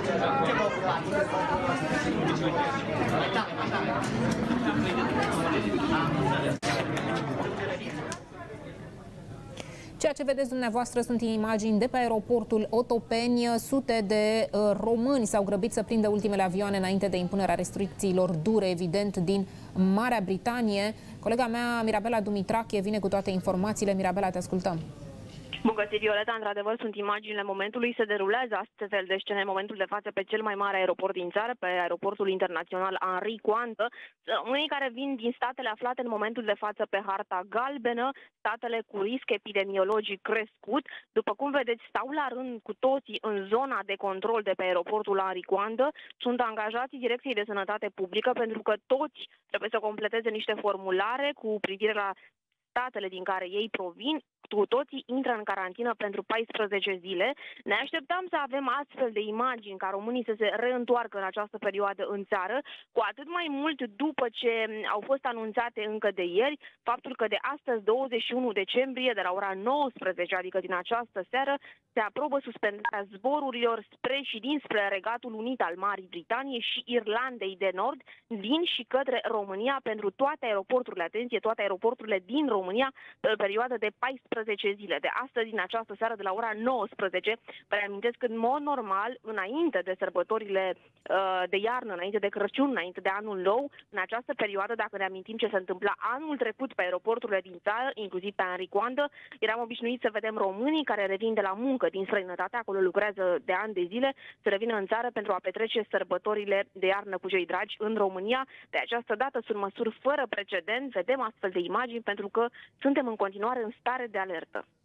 Ceea ce vedeți dumneavoastră sunt imagini de pe aeroportul Otopeni. Sute de români s-au grăbit să prindă ultimele avioane înainte de impunerea restricțiilor dure, evident, din Marea Britanie. Colega mea, Mirabela Dumitrache, vine cu toate informațiile. Mirabela, te ascultăm. Bun găsit, Violeta. Într-adevăr, sunt imaginile momentului. Se derulează astfel de scene în momentul de față pe cel mai mare aeroport din țară, pe aeroportul internațional Henri Coandă. Unii care vin din statele aflate în momentul de față pe harta galbenă, statele cu risc epidemiologic crescut. După cum vedeți, stau la rând cu toții în zona de control de pe aeroportul Henri Coandă. Sunt angajații Direcției de Sănătate Publică pentru că toți trebuie să completeze niște formulare cu privire la statele din care ei provin. Cu toții intră în carantină pentru 14 zile. Ne așteptam să avem astfel de imagini ca românii să se reîntoarcă în această perioadă în țară, cu atât mai mult după ce au fost anunțate încă de ieri faptul că de astăzi, 21 decembrie, de la ora 19, adică din această seară, se aprobă suspendarea zborurilor spre și dinspre Regatul Unit al Marii Britanie și Irlandei de Nord, din și către România pentru toate aeroporturile, atenție, toate aeroporturile din România, pe o perioadă de 14 zile. De astăzi, din această seară, de la ora 19, vă reamintesc că în mod normal, înainte de sărbătorile de iarnă, înainte de Crăciun, înainte de anul nou, în această perioadă, dacă ne amintim ce se întâmpla anul trecut pe aeroporturile din țară, inclusiv pe Henri Coandă, eram obișnuiți să vedem românii care revin de la muncă din străinătate, acolo lucrează de ani de zile, să revină în țară pentru a petrece sărbătorile de iarnă cu cei dragi în România. De această dată sunt măsuri fără precedent, vedem astfel de imagini pentru că suntem în continuare în stare de alertă.